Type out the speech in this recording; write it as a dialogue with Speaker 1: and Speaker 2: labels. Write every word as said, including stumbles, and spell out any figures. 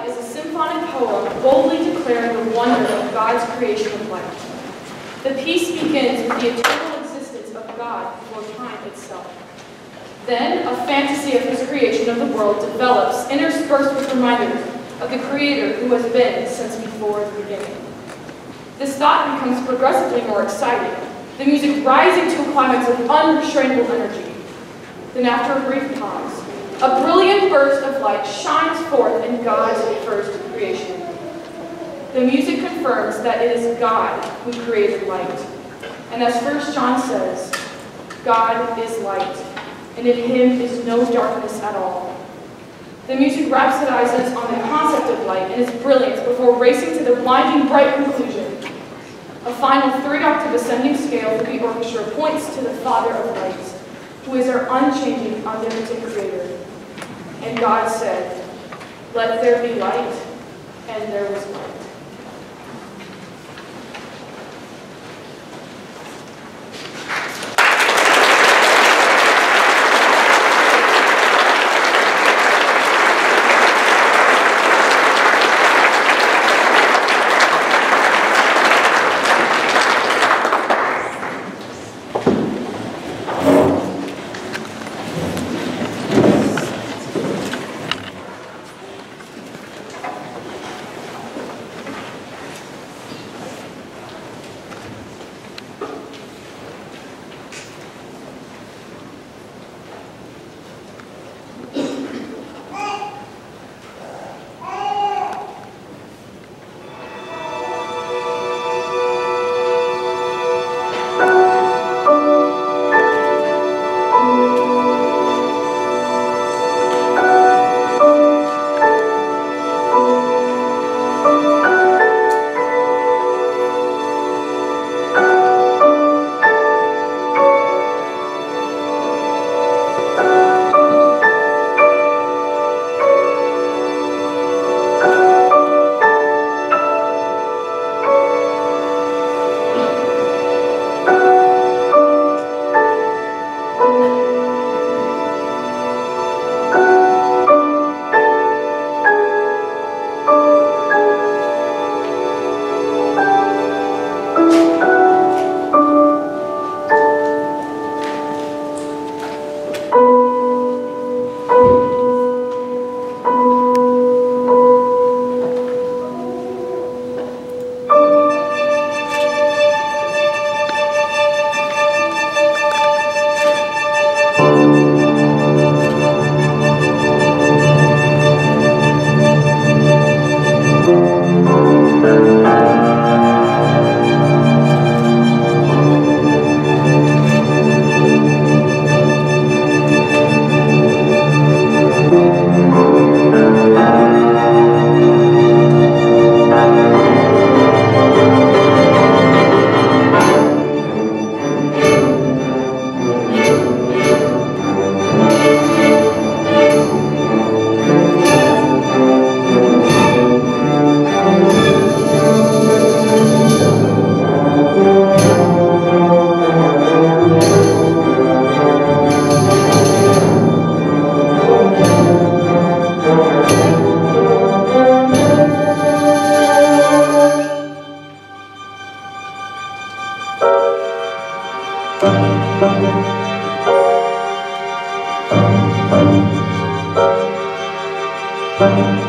Speaker 1: Light is a symphonic poem boldly declaring the wonder of God's creation of light. The piece begins with the eternal existence of God before time itself. Then, a fantasy of his creation of the world develops, interspersed with reminders of the Creator who has been since before the beginning. This thought becomes progressively more exciting, the music rising to a climax of unrestrainable energy. Then, after a brief pause, a brilliant burst of light shines forth in God's first creation. The music confirms that it is God who created light. And as First John says, God is light, and in him is no darkness at all. The music rhapsodizes on the concept of light and its brilliance before racing to the blinding bright conclusion. A final three-octave ascending scale for the orchestra points to the Father of lights, who is our unchanging, omnipotent Creator. And God said, "Let there be light," and there was light.
Speaker 2: Thank you.